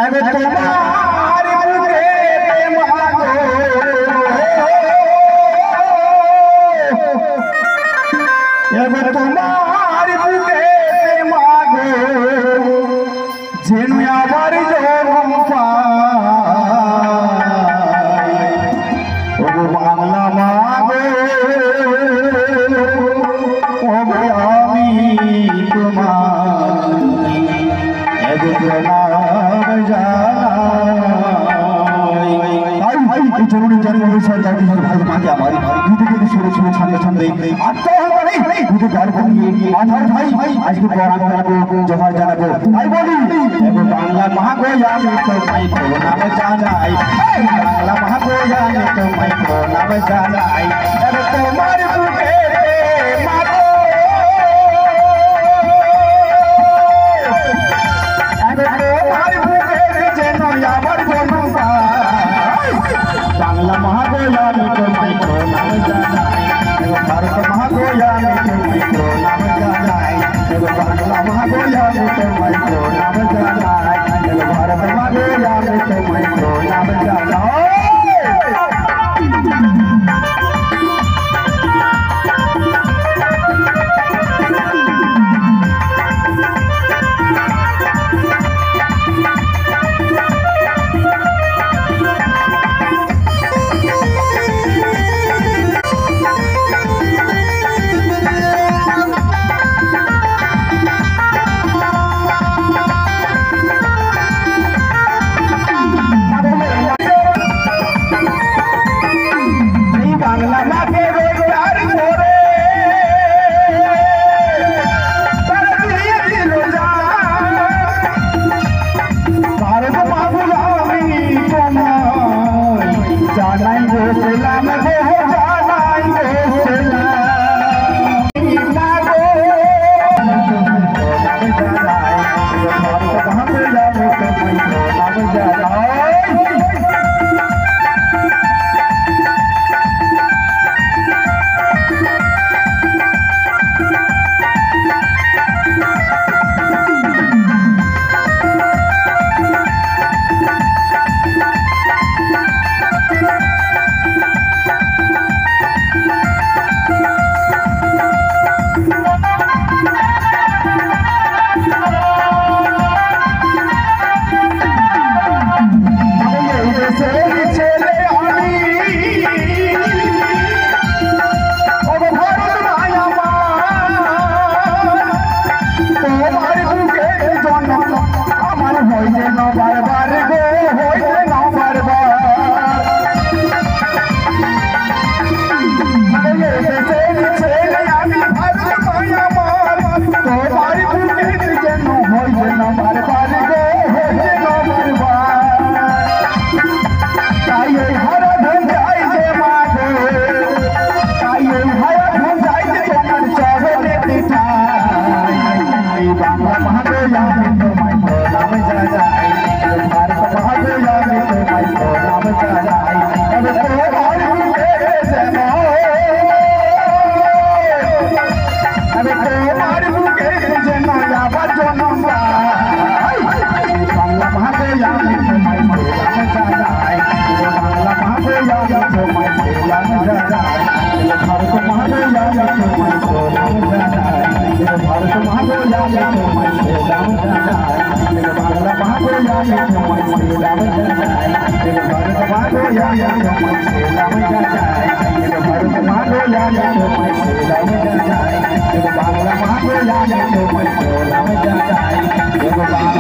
अब तुम्हार बुके मांगो अब तुम्हार बुके मांगो जेनु आवर जोरम पाय ओ बांगला मांगो ओ আমি তোমার এত প্রণাম জানাই ভাই এই জরুরি জন্মদিন সরকার দিনের ভালো মাঝে আমার দুটো কিন্তু সুরে সুরে ছন্দে ছন্দে আত্মহত্যা নেই দুটো গর্ব নিয়ে আধার ভাই আজকে প্রণাম জানাবো জোহার জানাবো ভাই বলি এবং বাংলা মহাগয়া আমি তো মাই প্রণাম জানাই বাংলা মহাগয়া আমি তো মাই প্রণাম জানাই এবং তোমার বুকে बांगला महागोया में तो मैं प्रणाम जानाई भारत महागोया में तो मैं प्रणाम जानाई बांगला महागोया में तो मैं प्रणाम जानाई भारत महागोया में तो मैं प्रणाम जानाई बांगला